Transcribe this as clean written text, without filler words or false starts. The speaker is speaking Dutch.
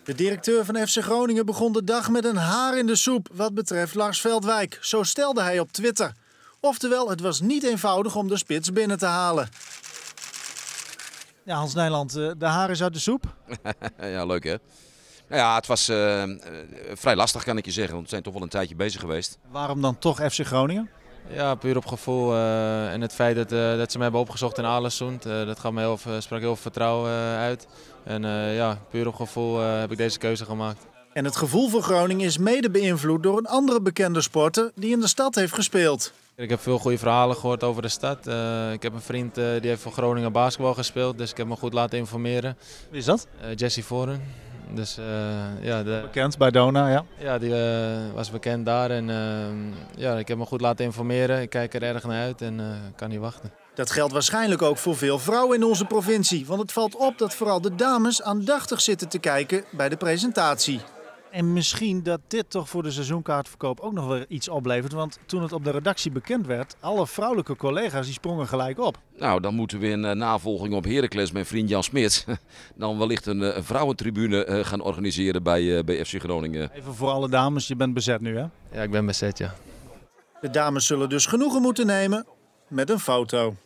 De directeur van FC Groningen begon de dag met een haar in de soep wat betreft Lars Veldwijk. Zo stelde hij op Twitter. Oftewel, het was niet eenvoudig om de spits binnen te halen. Ja, Hans Nijland, de haar is uit de soep. Ja, leuk hè? Nou ja, het was vrij lastig kan ik je zeggen, want we zijn toch wel een tijdje bezig geweest. Waarom dan toch FC Groningen? Ja, puur op gevoel en het feit dat ze me hebben opgezocht in Alessund, dat sprak heel veel vertrouwen uit. En ja, puur op gevoel heb ik deze keuze gemaakt. En het gevoel voor Groningen is mede beïnvloed door een andere bekende sporter die in de stad heeft gespeeld. Ik heb veel goede verhalen gehoord over de stad. Ik heb een vriend die heeft voor Groningen basketbal gespeeld, dus ik heb me goed laten informeren. Wie is dat? Jesse Foren. Dus, ja, Bekend bij Dona, ja. Ja, die was bekend daar en ja, ik heb me goed laten informeren. Ik kijk er erg naar uit en kan niet wachten. Dat geldt waarschijnlijk ook voor veel vrouwen in onze provincie. Want het valt op dat vooral de dames aandachtig zitten te kijken bij de presentatie. En misschien dat dit toch voor de seizoenkaartverkoop ook nog weer iets oplevert. Want toen het op de redactie bekend werd, alle vrouwelijke collega's die sprongen gelijk op. Nou, dan moeten we in navolging op Heracles mijn vriend Jan Smits dan wellicht een vrouwentribune gaan organiseren bij FC Groningen. Even voor alle dames, je bent bezet nu hè? Ja, ik ben bezet, ja. De dames zullen dus genoegen moeten nemen met een foto.